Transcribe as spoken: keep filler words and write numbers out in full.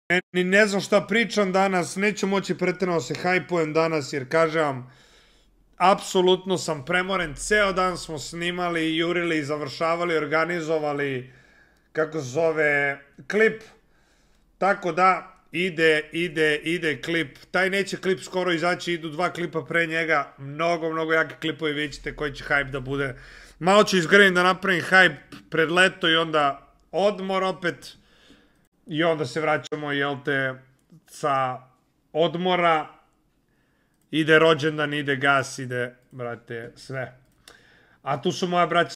Ni ne znam šta pričam danas, neću moći pretjerano se hajpujem danas jer kažem vam, apsolutno sam premoren, ceo dan smo snimali, jurili, završavali, organizovali, kako se zove, klip, tako da ide, ide, ide klip, taj neće klip skoro izaći, idu dva klipa pre njega, mnogo, mnogo jaki klipovi, vidjet ćete koji će hype da bude, malo ću izgrenim da napravim hype pred leto i onda odmor opet. I onda se vraćamo, jel te, sa odmora, ide rođendan, ide gas, ide, brate, sve. A tu su moja braća